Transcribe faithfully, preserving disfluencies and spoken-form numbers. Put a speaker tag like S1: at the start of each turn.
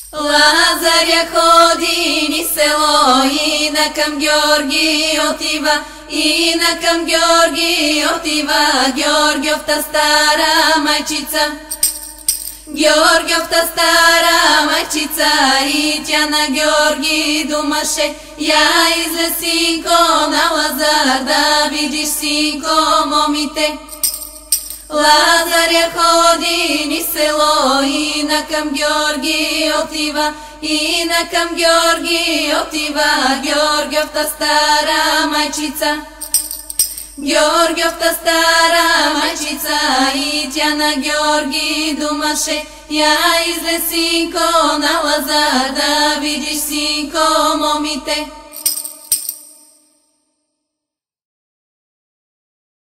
S1: Лазаря ходи ни село и на към Георги отива, и на към Георги отива, Георгиовта стара майчица. Георгиовта стара майчица и тя на Георги думаше: я излез, синко, на Лазар, да видиш, синко, момите. Лазаря ходи ни село и на към Георги отива, и на към Георги отива, Георгиовта стара майчица. Георгиовта стара майчица и тя на Георги думаше: я излез, синко, на Лазар, да видиш, синко, момите.